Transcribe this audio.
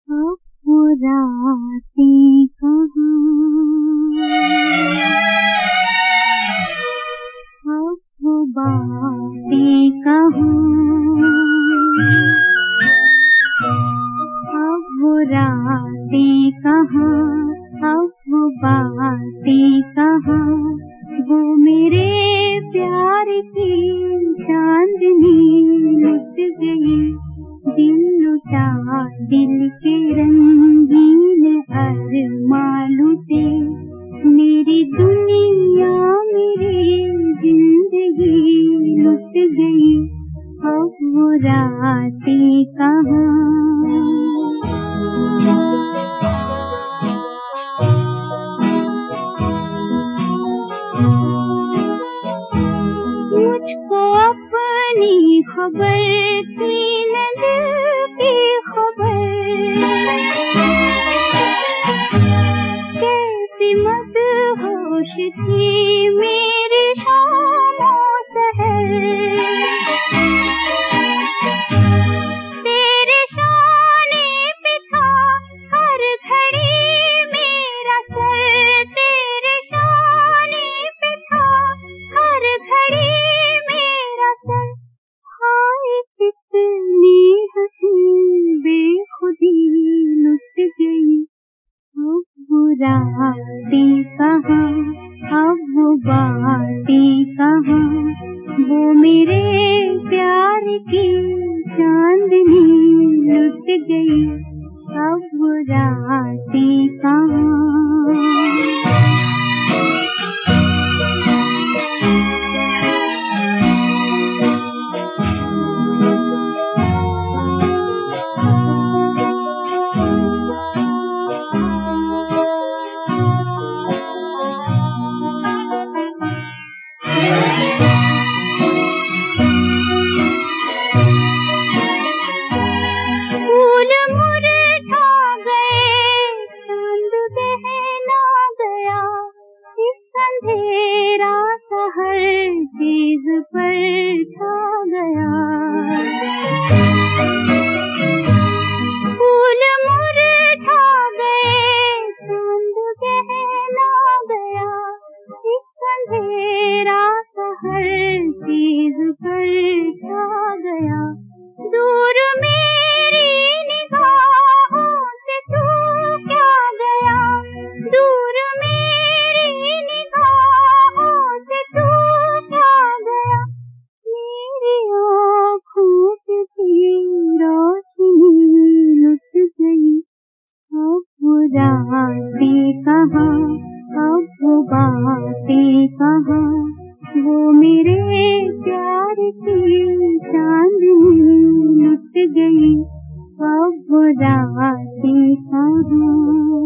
अब वो रातें कहाँ, अब वो बातें कहाँ, अब वो रातें कहाँ, अब वो बातें कहाँ। वो मेरे प्यार की चांदनी लुट गई, दिल लुटा दिल के रंगीन अरमां लुटे। मेरी दुनिया मेरी जिंदगी लुट गई, अब वो रातें कहाँ। मुझको अपनी खबर थी न दिल की खबर, कैसी मदहोश थी मेरी शामों सहर। तेरे शाने पे था हर घड़ी मेरा सर, तेरे शाने पे था हर घड़ी मेरा सर। हाय कितनी हसीन बेखुदी लुट गई, अब वो रातें कहाँ, अब वो बातें कहाँ। वो मेरे प्यार की चांदनी लुट गई, अब वो रातें कहाँ। फूल मुरझा गए, चांद बहना गया, इस अंधेरा सा हर चीज पर छा गया। फूल मुरझा गए, चांद बहना गया, इस अंधेरा सा हर चीज पर छा गया। दूर मेरी निगाहों से तू क्या गया, दूर मेरी निगाहों से तू क्या गया। मेरी आँखों से तेरी रोशनी लुट गई, अब वो रातें कहाँ, अब वो बातें कहाँ। वो मेरे प्यार की चांदनी लुट गई, अब वो रातें कहाँ।